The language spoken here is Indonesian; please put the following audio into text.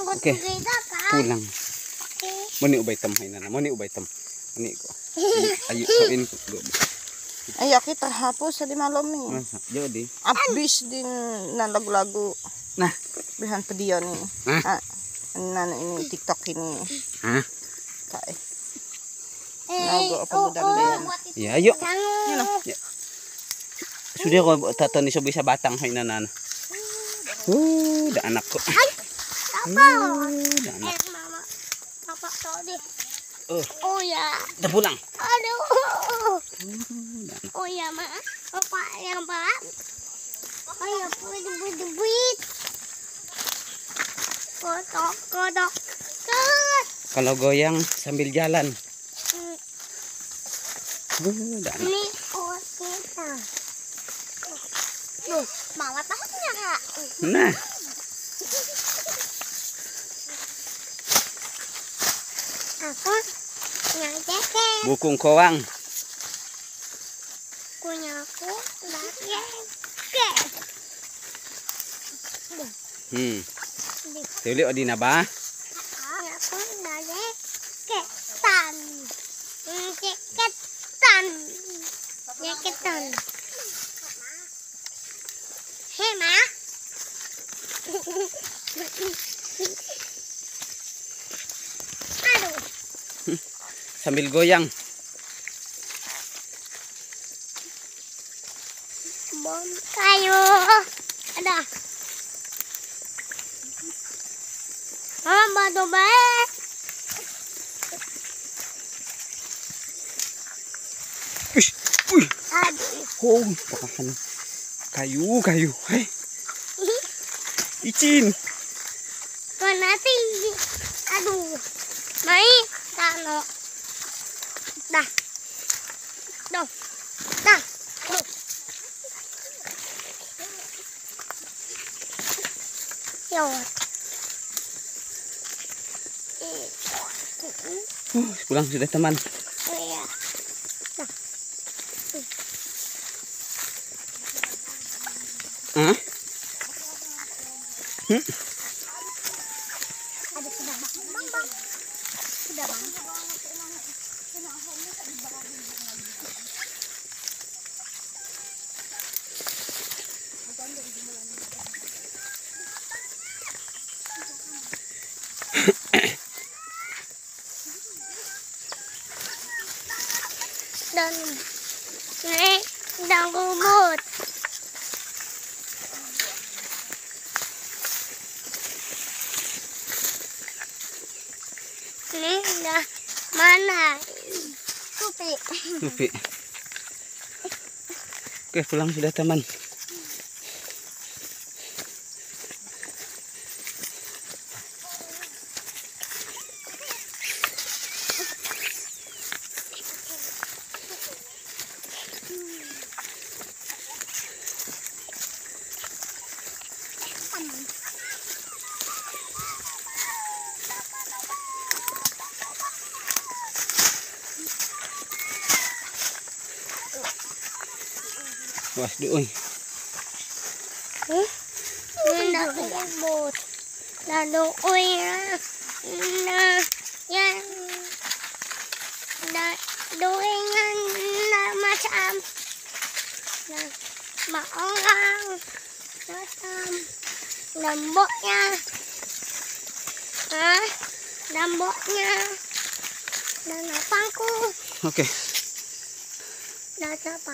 Oke, pulang. Mau ni ubay tam hay na. Mau ni ubay tam. Ani ko. Ayo kain ko. Ayo kita hapus sa di malam ni. Masa? Jadi. Abis din na lagu-lagu. Nah, Bihan pedion ni. Hah? Ini TikTok ini. Hah? Kay. Nago apa budan bayan. Ya, ayo. Yan oh. Ya. Sudah ko tato ni sobi sa batang hay na nan. Da anak ko. Da anak. Mama. Papa tadi. Oh, Oh ya. dah pulang. Aduh. Da anak. Oh ya, Ma. Papa yang balap. Oh ya, buit. Kodok. Ket. Kalau goyang sambil jalan. Da anak. Ini kita. Loh, malah tangannya, Kak. Nah, Aku ngajak bukung kowang. punya aku ngajak. Tuli o di na ba? Aku ngajak ketan. Ketan. Ketan. Hei, Ma. Aduh. Sambil goyang. Bom kayu. Ada. Batu baik. Uy. Aduh. Oh, pakan. Kayu. Hei, icin. Mana tinggi. Aduh. Mai tano. Dah. Dah. Dah. Yo. Pulang sudah teman. Oh iya. Hah? Ada sudah bang. Sudah bang. Dan naik dan kumut. Ini udah mana? Tupi. Oke, pulang sudah teman. Was doon. Nanda kumut. Lalu na yan. Doingan na macam na maorang macam lembutnya. Lembutnya dan apangku. Oke. Dan apa?